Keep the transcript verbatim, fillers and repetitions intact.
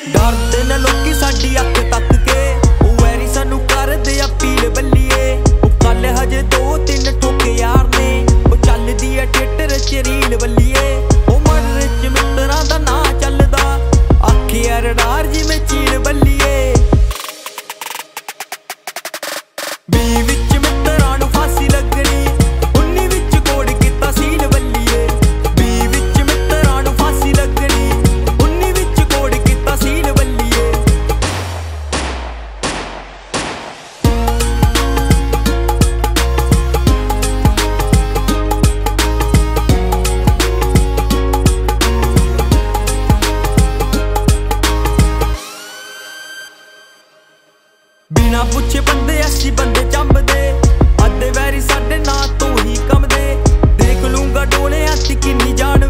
डरदे ने लोकी साडी अख तक के, ओ वैरी सानू करदे अपील बल्लीए। ओ कल हजे दो तीन ठोके यार ने, ओ चलदी है थिएटर च रील बल्लीए। ओ मर्डर च मित्तरां दा नां चलदा, आखिया रडार जिवें चील बल्लीए। बीह विच मित्तरां नू फांसी लगनी, उन्नी विच कोड कीता सील बल्लीए। बीह विच मित्तरां नू फांसी लगनी, उन्नी विच कोड कीता सील बल्लीए। बिना पुछे बंदे अस्सी बंदे जमदे, अद्धे वैरी साडे नां तो ही कमदे। देख लूंगा डोले आती किन्नी जान